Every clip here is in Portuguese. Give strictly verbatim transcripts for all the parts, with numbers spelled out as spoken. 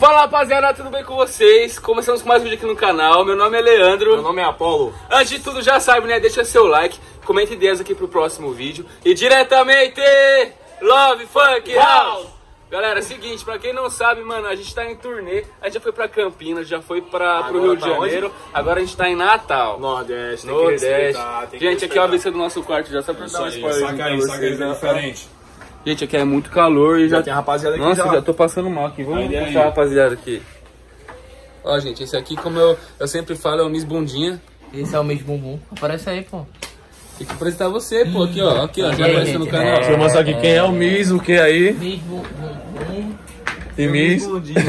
Fala rapaziada, tudo bem com vocês? Começamos com mais um vídeo aqui no canal. Meu nome é Leandro. Meu nome é Apolo. Antes de tudo, já sabe, né? Deixa seu like, comenta ideias aqui pro próximo vídeo. E diretamente, Love Funk House! Galera, é o seguinte, pra quem não sabe, mano, a gente tá em turnê. A gente já foi pra Campinas, já foi pra, pro Rio de Janeiro. Agora a gente tá em Natal. Nordeste, tem Nordeste. que respeitar, tem que Gente, aqui é a respeitar. vista do nosso quarto, já só pra dar um spoiler. Saca aí, saca aí, é diferente. Gente, aqui é muito calor e já... Já tem a rapaziada aqui. Nossa, já. já tô passando mal aqui. Vamos Aí, puxar aí. a rapaziada aqui. Ó, gente, esse aqui, como eu, eu sempre falo, é o Miss Bundinha. Esse é o Miss Bumbum. Aparece aí, pô. Tem que apresentar você, pô. Aqui, ó. Aqui, ó. Já apareceu no canal. Deixa eu mostrar aqui quem é o Miss, o que aí. Miss Bumbum. E Miss.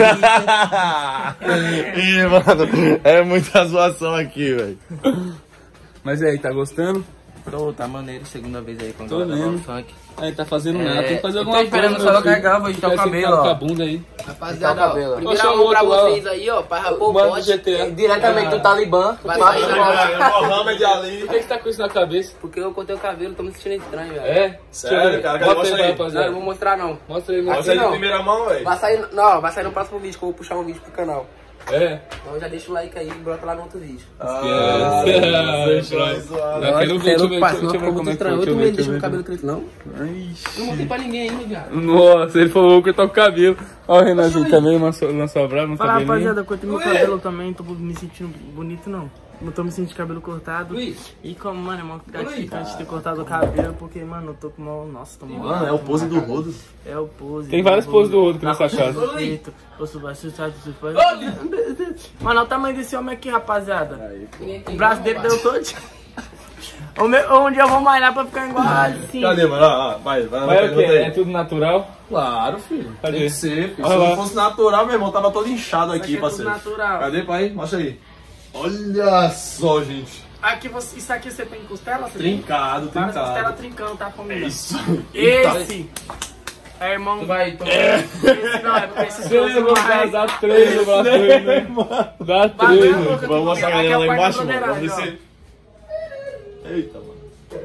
Ih, mano, é muita zoação aqui, velho. Mas e aí, tá gostando? Tô, tá maneiro. Segunda vez aí com a Tô galera do vendo. funk. Aí, tá fazendo É, nada. Tem que fazer eu alguma tô esperando coisa. só meu filho. carregar, vou editar o Fica assim, cabelo, com a ó. bunda aí. Rapaziada, Tá o ó, cabelo, ó. primeira Deixa o mão pra outro lá, vocês aí, ó, pra rapor o Mano do pote. G T A. Diretamente do Talibã. Vai sair no Mohamed Ali. Por que você tá com isso na cabeça? Porque eu cortei o cabelo, tô me sentindo estranho, velho. É? Sério, cara? Bota Mostra aí, aí. Não, eu rapaziada. não vou mostrar não. Mostra aí, Mostra mostra aí aí. de primeira mão, velho. Vai sair, não, vai sair no próximo vídeo, que eu vou puxar um vídeo pro canal. É. Então já deixa o like aí e brota lá no outro vídeo. Ah, Esquece. vai zoar. Eu quero ver, deixa eu ver, deixa eu ver ficou como muito é que estranho. foi. Eu Deixa eu ver, também deixa eu deixo ver. o cabelo preto, não. Não mostrei pra ninguém ainda, cara. Nossa, ele falou que eu tô com cabelo. Ó, o Renanzinho também lançou, lançou a brava no Fala cabelinho. rapaziada, eu cortei meu cabelo também, tô me sentindo bonito não. Não tô me sentindo cabelo cortado. Luiz. E como, mano, é uma gratificante de ter cortado o cabelo, porque, mano, eu tô com mal. Nossa, tô mal. Mano, é o pose do rodo. É o pose. Tem várias poses do Rodo aqui nessa casa. Perfeito. Posso baixar de surpresa. Mano, olha o tamanho desse homem aqui, rapaziada. O braço dele deu todo. O meu, onde eu vou malhar pra ficar igual assim. Cadê, mano? Ah, vai, vai. Mas é o pergunta quê? aí. É tudo natural? Claro, filho. Cadê? Tem que ser, filho. Olha Se lá. não fosse natural, meu irmão, tava todo inchado Isso aqui, aqui é tudo parceiro. natural. Cadê, pai? Mostra aí. Olha só, gente. Aqui você, isso aqui você tem costela? Você Trincado, tem várias costelas trincado. trincando, tá família? Isso. Esse é irmão. Vai, então. Esse não, é porque esse Você seu vou mais. dar três no braço dele, né? Dá três, Bagulho, mano. que eu Vamos tô mostrar a aqui é galera lá parte embaixo, da mano. Vamos broderagem, descer. Eita, mano.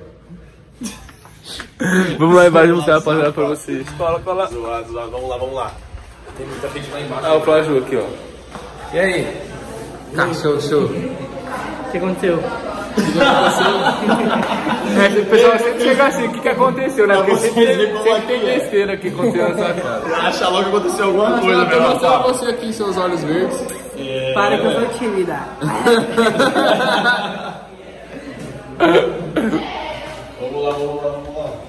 Vamos lá embaixo mostrar a rapaziada pra vocês. Cola, cola. Zoado, zoado. Vamos lá, vamos lá. Tem muita gente lá embaixo. Ah, o Flávio aqui, ó. E aí? Tá, show, show. ó. O que aconteceu? É, o pessoal sempre chega assim, o que, que aconteceu, né? Porque vocês sempre, verem como sempre aqui tem é. besteira que aconteceu nessa casa. Acha logo que aconteceu alguma coisa, Eu meu vou mostrar rapaz. você aqui, seus olhos verdes. Para que eu sou tímida. Vamos lá, vamos lá, vamos lá.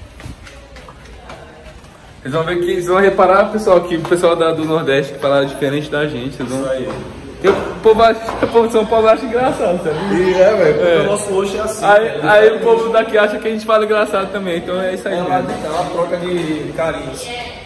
Vocês vão ver que, vocês vão reparar, pessoal, que o pessoal da, do Nordeste que fala diferente da gente. Vocês vão... Isso aí. Tem o povo, acha- o povo de São Paulo acha engraçado, sabe? E é, velho, porque É. o nosso hoje é assim. Aí, aí o povo daqui acha que a gente fala engraçado também, então é isso aí É uma, mesmo. é uma troca de, de carinhos.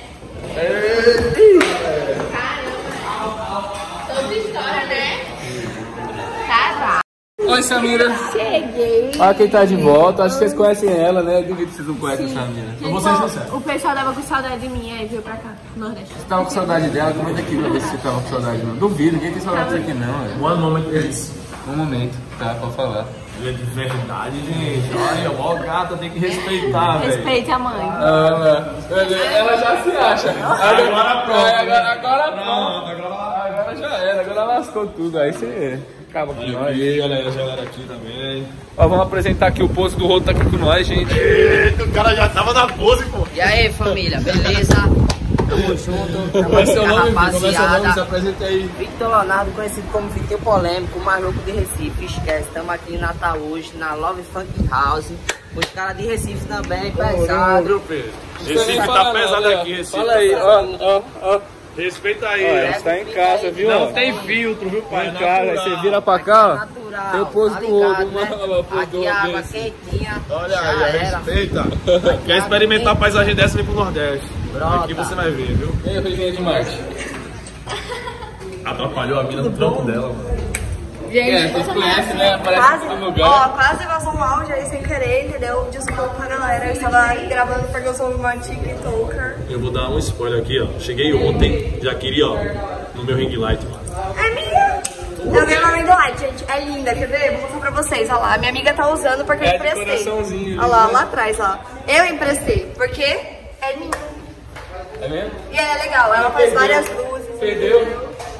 Toda história, né? Tá, Oi, Samira. cheguei. Olha quem tá de volta, acho que vocês conhecem ela, né? Duvido que vocês não conhecem a Samira. Eu vou ser sincero. O pessoal tava com saudade de mim, aí veio pra cá, no Nordeste. Você tava com saudade dela? Comenta aqui pra ver se você tava com saudade não. Duvido, ninguém tem saudade disso aqui não, velho. One moment, please. Um momento, tá? Pode falar. Ele é de verdade, gente. Olha, ó, gata, tem que respeitar, velho. Respeite a mãe. Ah, ela já se acha. Agora pronto. Agora, agora pronto. Pronto, agora... Agora já era, agora lascou tudo. Aí você acaba com Olha nós. aqui, olha aí a galera aqui também. Ó, vamos apresentar aqui o pose do Rodo tá aqui com nós, gente. Eita, o cara já tava na pose, pô. E aí, família, beleza? Tamo junto. Tamo Como é seu junto, nome, filho? Como é seu nome? Se rapaziada. apresenta aí. Victor Leonardo, conhecido como Vitinho Polêmico, o mais louco de Recife. Esquece, estamos aqui em Natal hoje, na Love Funk House. Os caras de Recife também, pesado. Recife tá pesado aqui, Recife. Fala aí, ó, ó, ó. Respeita aí. Ó, a gente tá em casa, viu? ó? Não tem filtro, viu, pai? Em casa, aí você vira pra cá, ó. Natural, Tem o pose tá do ligado, Rodo, né? olha lá o pose do Aqui Rodo a água desse. quentinha. Olha já aí, era. respeita. Quer experimentar a paisagem dessa, vem pro Nordeste. Brota. Aqui você vai ver, viu? E aí, Reginha de Marte? Atrapalhou a mina no trampo dela, mano. É, vocês conhecem, né? Aparece Quase, em todo ó, lugar. quase vazou um áudio aí sem querer, entendeu? Desculpa, galera. Eu estava gravando porque eu sou uma TikToker. Eu vou dar um spoiler aqui, ó. Cheguei ontem, já queria, ó, no meu ring light, mano. É minha! Eu ganhei uma ring light, gente. É linda, quer ver? Vou mostrar pra vocês, ó lá. Minha amiga tá usando porque eu É de emprestei. coraçãozinho, Ó lá, né? lá atrás, ó. Eu emprestei, porque é minha. É mesmo? E ela é legal, ela faz várias luzes. Perdeu?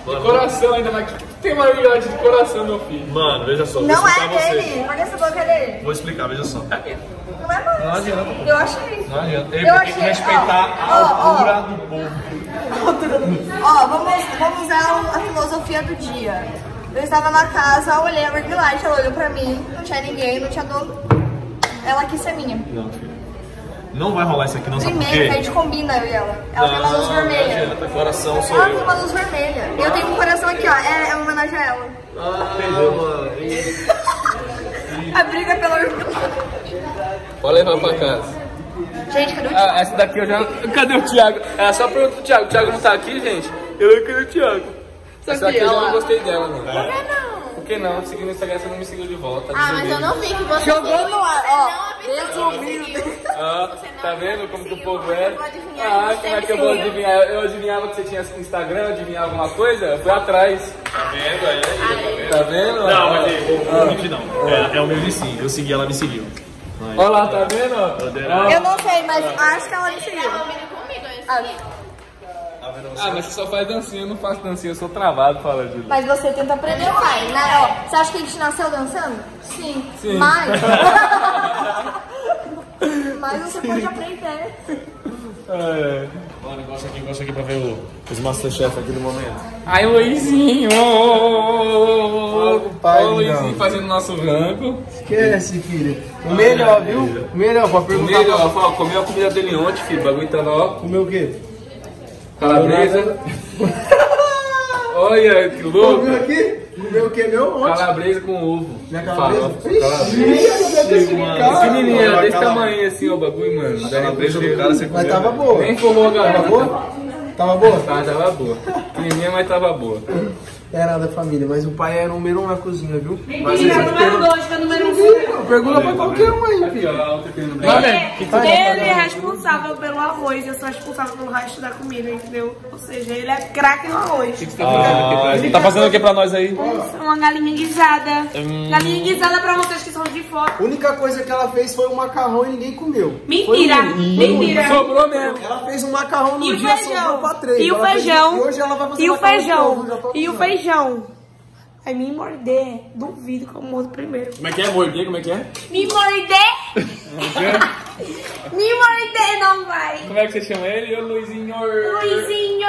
De coração ainda, mas o que tem maravilhoso de coração, meu filho? Mano, veja só, vou Não explicar é você. dele. Por que você falou que é dele? Vou explicar, veja só. Não é mais. Não adianta. Eu achei. Não adianta. Ele Eu tem que achei- respeitar ó, a ó, altura ó. do povo. Ó, vamos, vamos usar a filosofia do dia. Eu estava na casa, eu olhei a ring light, ela olhou pra mim, não tinha ninguém, não tinha dono. Ela quis ser minha. Não, filho. Não vai rolar isso aqui, não, sabe por Primeiro, que a quê? gente combina, eu e ela. Ela tem uma luz Não vermelha. adianta, coração sou Ela tem eu. uma luz vermelha. Eu tenho um coração aqui, ó. É, é uma homenagem a ela. Ah, mano. A briga pela ring light. Pode levar pra casa. Gente, cadê o Ah, essa daqui eu já... Cadê o Thiago? É só pergunta pro Thiago. O Thiago não tá aqui, gente? Eu não quero o Thiago. Essa daqui eu já não gostei dela, mano. Por que não? Por que não? Segui no Instagram, você não me seguiu de volta. Ah, mas eu não vi que você Jogou seguiu, no ar, você ó. não avisou que me seguiu. Ah, Você não tá vendo como que o seguiu, povo é? você pode adivinhar Ah, que como você é me que eu vou seguiu. adivinhar? Eu adivinhava que você tinha Instagram, eu adivinhava alguma coisa? Eu fui atrás. Tá vendo? Aí, aí, Tá vendo? Não, mas aí, vou vou mentir não. É, é o meu de sim. Eu segui, ela me seguiu. Olha lá, tá vendo? Ah, Eu não sei, mas acho que ela me seguiu. Combina comigo, eu Ah, segui. Ah, mas você só faz dancinha, eu não faço dancinha, eu sou travado, fala de. mas você tenta aprender, pai. Né? Ó, você acha que a gente nasceu dançando? Sim. Sim. Mas... mas você pode aprender. É. Mano, gosta aqui, gosta aqui pra ver o, os Masterchef aqui no momento. Ai, Luizinho! Ô, pai, Luizinho não. fazendo nosso rango. Esquece, filho. O melhor, viu? O melhor, pra perguntar. Melhor, ó, comeu a comida dele ontem, filho. O bagulho tá ó. Comeu o quê? Calabresa. Olha, que louco. Comeu aqui? Comeu o quê, meu? Ontem? Calabresa com ovo. Minha calabresa? Fala, calabresa. mano. Pequenininha, Cara, desse cala- tamanho assim, ó, o bagulho, mano. A calabresa do cara você Mas comeu. tava boa. Nem formou a Tava garrafa. boa? Tava boa? Tá, tava boa. Pequenininha, mas tava boa. É nada, família, mas o pai é número um na cozinha, viu? Mas Mentira, vocês número perguntam- dois, que é número um. Pergunta pra qualquer um aí, Aqui, filho. ó, a outra pegando bem. Ele é responsável pelo arroz, eu sou responsável pelo resto da comida, entendeu? Ou seja, ele é craque no arroz. Tá fazendo o que pra nós aí? Uma galinha guisada. Galinha guisada pra vocês que são de fora. A única coisa que ela fez foi um macarrão e ninguém comeu. Mentira! Foi um- Mentira! Sobrou mesmo. Ela fez um macarrão no E o dia, feijão? sobrou pra três. E o Ela fez- feijão? E hoje ela vai fazer E o macarrão de feijão? novo, já tô E o avisando. feijão? Aí me morder, duvido que eu mordo primeiro. Como é que é, morder? Como é que é? Me morder? Me morder não vai. Como é que você chama ele? Ô, Luizinho. Luizinho!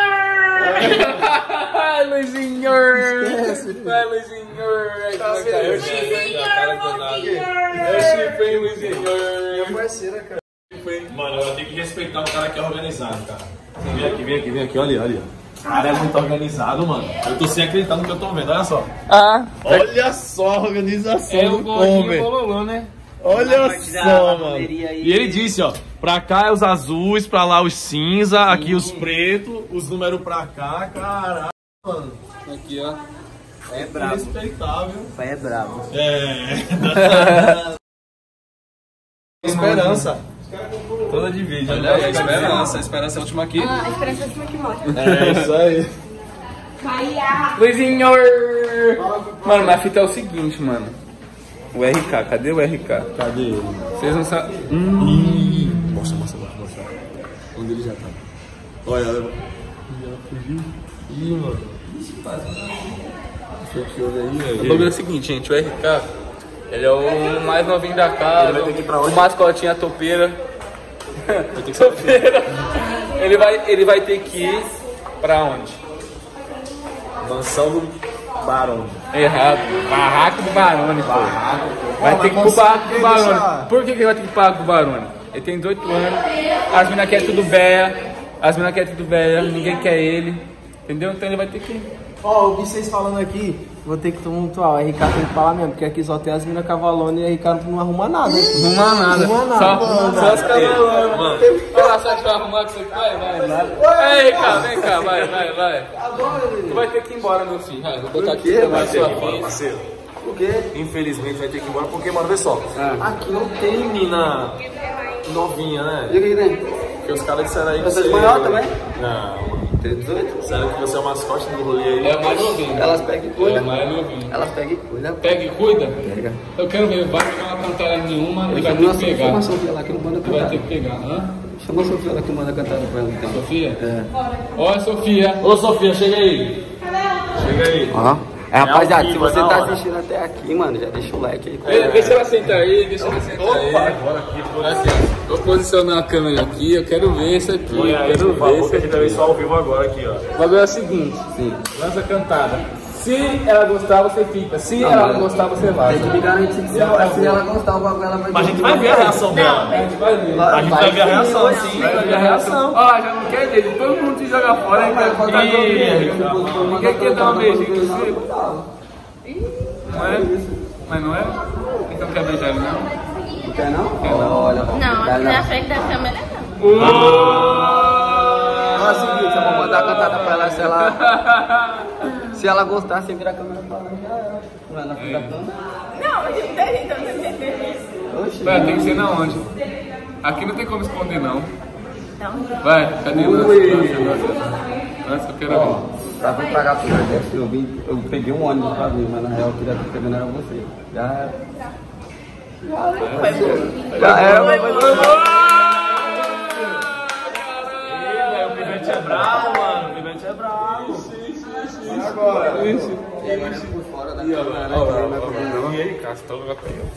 Ai, Luizinho. Vai, Luizinho. Ai, como é que tá? Eu chipei. Eu chipei, Luizinho. Parceira, cara. Mano, eu tenho que respeitar o cara que é organizado, cara. Vem aqui, vem aqui, vem aqui, olha, olha. O cara é muito organizado, mano. Eu tô sem acreditar no que eu tô vendo, olha só. Ah, Olha só a organização é o do gordinho homem. bololô, né? Olha só, mano. E ele disse, ó, pra cá é os azuis, pra lá os cinza, aqui os pretos, os números pra cá, caralho, mano. Aqui, ó. É brabo. Respeitável. O pai é brabo. É. Esperança. Toda de vídeo. Olha aí, a esperança. A esperança é a última aqui. Ah, a esperança é última que morre. É isso aí. Luizinho! Mano, mas a fita é o seguinte, mano. O R K, cadê o R K? Cadê ele? Vocês não sabem. Ih, mostra, mostra, mostra, mostra. Onde ele já tá? Olha, olha. Já fugiu. Ih, mano. Fechou aí, O velho. bagulho é o seguinte, gente. O R K, ele é o mais novinho da casa. Ele vai ter que ir pra onde? O mascotinho, a topeira. Topeira. Ele vai, ele vai ter que ir pra onde? Mansão do Barão. Errado. Barraco do Barone, pô. Vai ter que ir pro barraco do Barone. Por que que ele vai ter que ir pro barraco do Barone? Ele tem dezoito anos, as minas querem tudo véia, as minas querem tudo véia, ninguém quer ele. Entendeu? Então ele vai ter que ir. Ó, ouvi vocês falando aqui, vou ter que tumultuar. O R K tem que falar mesmo, porque aqui só tem as minas cavalona e o R K não arruma nada. Não arruma nada. Não arruma Só, nada. só as cavalonas. Olha lá, só que vai arrumar que você vai, vai, vai. Ei, cá, vem cá, vai, vai, vai. Tu vai ter que ir embora, meu filho. Vai, vou botar aqui pra mais sua frente. Parceiro. O quê? Infelizmente vai ter que ir embora porque, mano, vê só. Aqui não tem mina novinha, né? E o que que tem? Porque os caras disseram aí que Você é maior também? Não, mano. Tem dezoito? Disseram que você é o mascote do rolê aí. É o mais novinho. Elas pegam e É cuidam. o mais novinho. Elas pegam e cuidam. Pega e cuida. Pega. Eu quero ver, vai pegar uma cantada nenhuma e vai ter Chama que a pegar. chama a Sofia lá que não manda Vai cantar. ter que pegar, hã? Chama a Sofia lá que manda cantar com ela então. Sofia? É. Ó, Sofia. Ô, Sofia, chega aí. Cadê ela? Chega aí. Ó. É, rapaziada, se você na tá hora. assistindo até aqui, mano, já deixa o like aí. Vê, vê se ela senta aí, vê se ela senta aí. Agora aqui, Assim, ó, vou posicionar a câmera aqui, eu quero ver isso aqui. Olha Eu aí, quero por favor, ver que a isso gente vai ver aqui. só ao vivo agora aqui, ó. O bagulho é o seguinte, Sim. lança a cantada. Se ela gostar, você fica. Se Não, ela mas- não gostar, você vai. Tem que me garantir que se ela, se ela gostar, o bagulho ela vai... Mas a gente vai ver a reação dela. A gente vai ver. A gente vai ver a reação, sim, vai ver a reação. Ó, já não quer dizer, todo mundo te joga fora, aí quer botar todo mundo. Ninguém quer dar um beijinho em você. Não é? Mas não é? Então quer beijar ele, não? Não quer não? Olha, Não, aqui na frente da câmera não. É o seguinte, eu vou mandar a cantada pra ela, se ela... Se ela gostar, você vira a câmera pra ela, já era. Vai na frente da câmera. Não, mas não tem então, não tem. Oxi. Vai, tem que ser na onde? Aqui não tem como esconder, não. Então, Vai, cadê o lance? Lance, eu quero ver. Pra vir pra cá pro Nordeste, eu vim, eu peguei um ônibus pra vir, mas na real eu queria ter pegando era você. Já era. Já era, mas O Pivete é bravo, mano. O Pivete é bravo. agora. E aí, Castor, vai pra ele.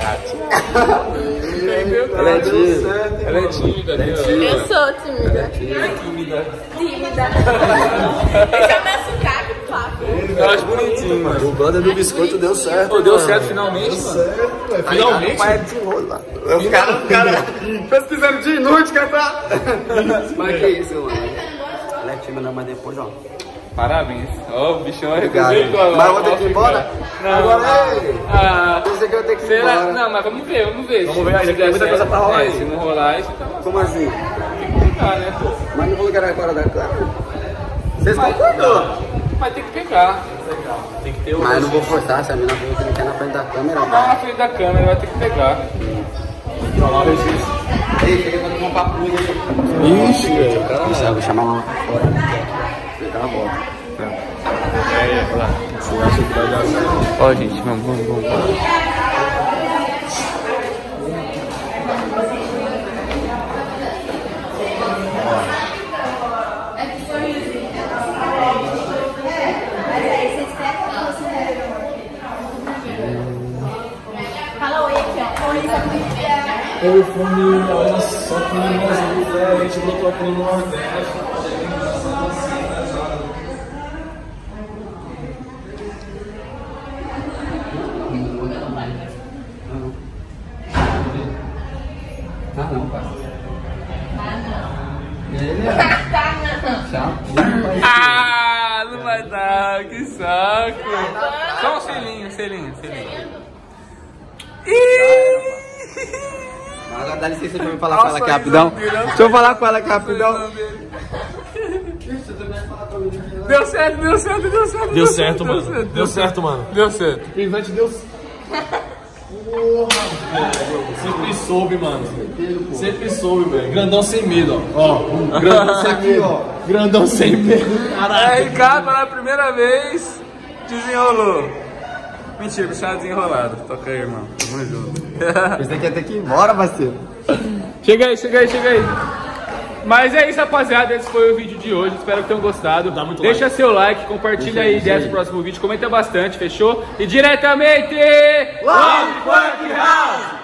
Ela é tímida. Ela é tímida, né? eu sou tímida. Tímida. Tímida. Deixa eu me açucar, claro. Eu acho bonitinho, mano. O banda do biscoito deu certo. Pô, deu certo finalmente, mano. Finalmente. Pai é desenrola. Os caras, cara, pesquisando de inútil, cantar. Mas que isso, mano. Ela é tímida, mas depois, ó. Parabéns. Ó, o bichão é Obrigado. recuperou. Mas eu vou ter que ir embora? Não. Agora, ei. Ah, Pensei que eu ia ter que ir será? embora. Não, mas vamos ver, vamos ver. Vamos ver, ainda Se tem der muita certo, coisa pra rolar é, aí. se não rolar, isso tá Como assim? ficar, né, pô? Mas não falou que era agora da câmera? Vocês concordam? Mas tem que pegar. Tem que ter o. Mas eu não vou forçar, se a mina falou que não quer na frente da câmera. Não na frente da câmera, vai ter que pegar. Ei, cheguei pra tomar um papo comigo aí. Ixi, velho. Eu vou chamar lá pra fora. Cala a boca. Ó, gente, vamos, vamos, vamos. Fala oi aqui, ó. Oi, tá Oi, família, olha só que negócio diferente. Eu tô aqui no Nordeste. Ah, não, parceiro. Ah, não vai dar, que saco. Só um selinho, selinho, selinho. Mas agora dá licença, deixa eu falar com ela aqui rapidão. Deixa eu falar com ela aqui rapidão. Deu certo, deu certo, deu certo. Deu certo, mano. Deu certo, mano. Deu certo. O Pivete deu certo. Sempre soube, mano. Sempre soube, velho. Grandão sem medo, ó. Ó, grandão sem medo. Ó. Grandão sem medo. É, Ricardo, pela primeira vez, desenrolou. Mentira, bicho tá desenrolado. Toca aí, irmão. Tamo junto. Pensei que ia ter que ir embora, parceiro. Chega aí, chega aí, chega aí. Mas é isso, rapaziada. Esse foi o vídeo de hoje. Espero que tenham gostado. Dá muito Deixa like. seu like, compartilha aí ideias pro próximo vídeo. Comenta bastante, fechou? E diretamente... Love Funk House!